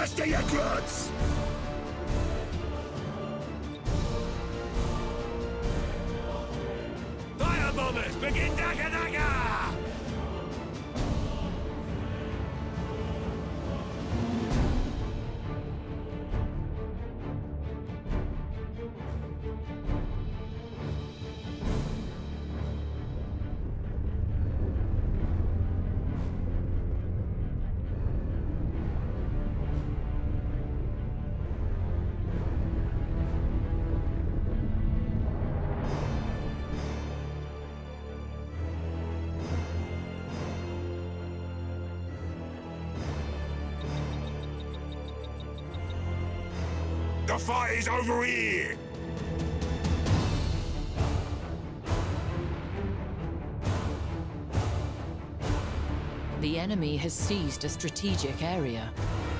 Master your grunts! Fire bombers, begin dagger dagger! The fight is over here! The enemy has seized a strategic area.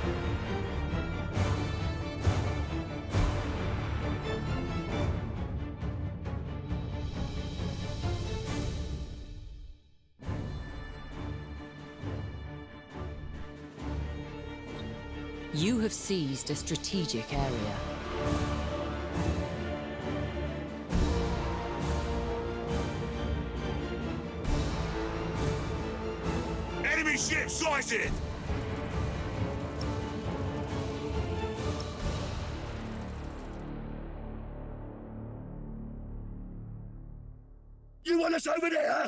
You have seized a strategic area. Enemy ship sighted! You want us over there?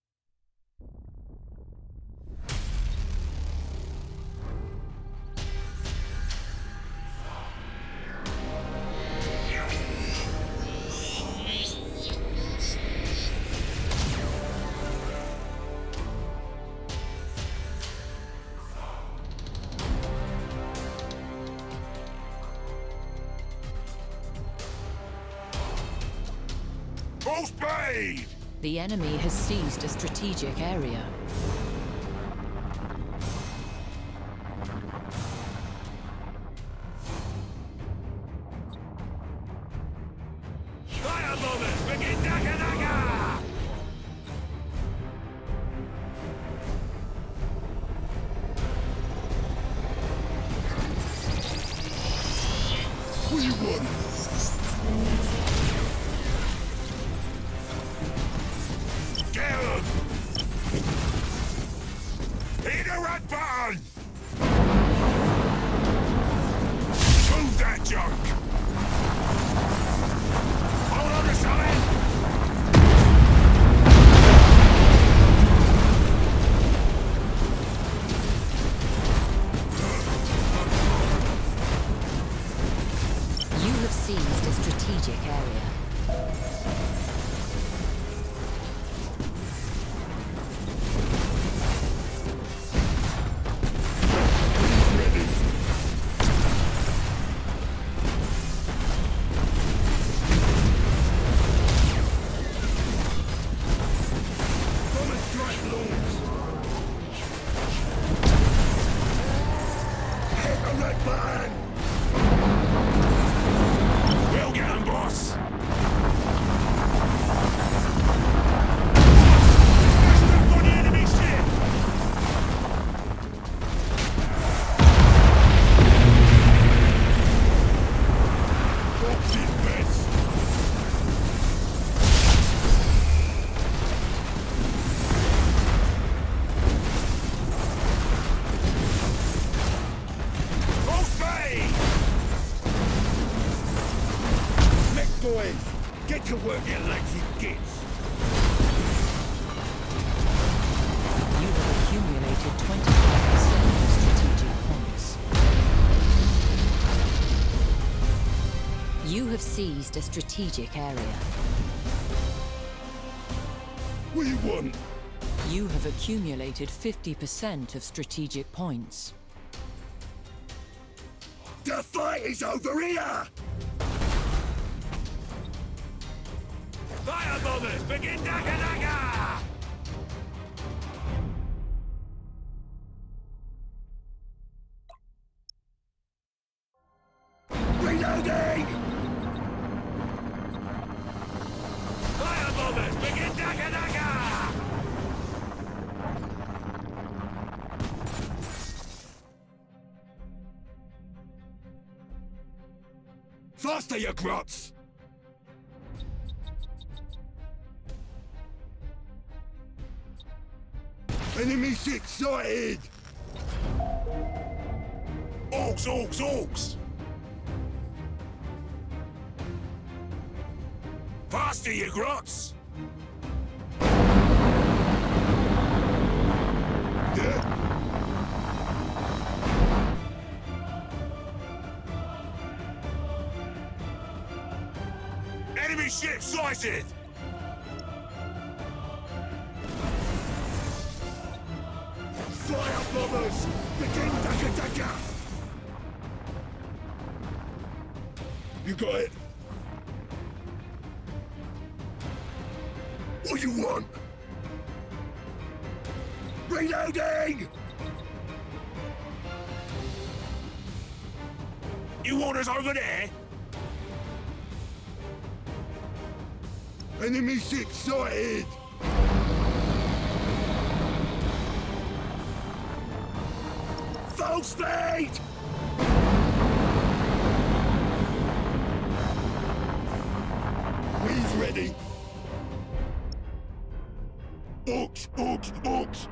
Full speed! The enemy has seized a strategic area. Fire bombers, begin dagger dagger! We won! Hit the red button! Move that junk! Hold on to something! You have seized a strategic area. We'll get him, boss! Smash on the enemy ship! Orks is best! Full speed! Boys, get to work, you lazy gits! You have accumulated 25% of strategic points. You have seized a strategic area. We won! You have accumulated 50% of strategic points. The fight is over here! Fire bombers, begin dagger dagger! Reloading! Fire bombers, begin dagger dagger! Faster, you grots! Enemy ship sighted! Orks, orks, orks! Faster, you grots! Yeah? Enemy ship sighted! Fire bombers! Begin dagger! You got it? What you want? Reloading! You want us over there? Enemy ship sighted! Full speed! We's ready! Orks, orks, orks!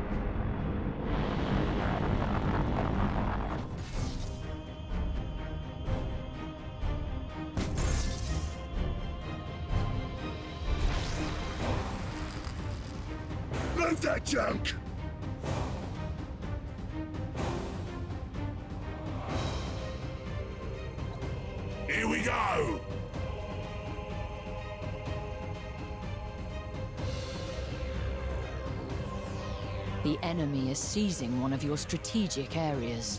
Move that junk! Here we go! The enemy is seizing one of your strategic areas.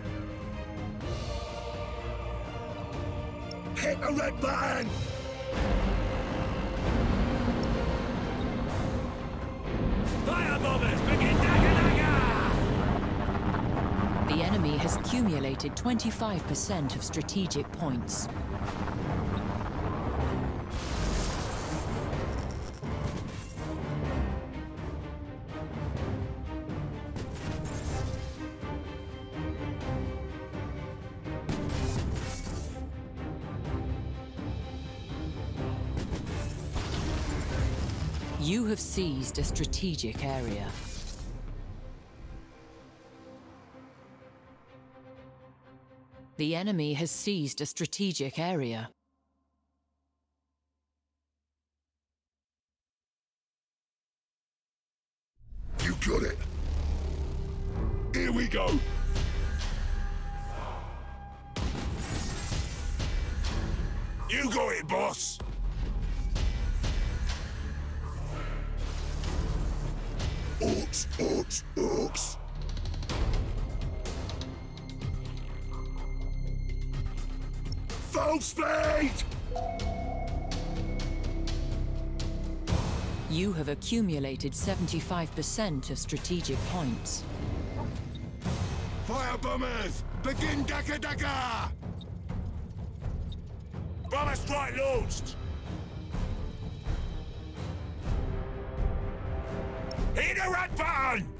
Hit the red button! Fire bombers, begin dagger! The enemy has accumulated 25% of strategic points. You have seized a strategic area. The enemy has seized a strategic area. You got it! Here we go! You got it, boss! Orks, orks, orks! Full speed! You have accumulated 75% of strategic points. Fire bombers! Begin dagger! Bomber strike launched! Hit the red button!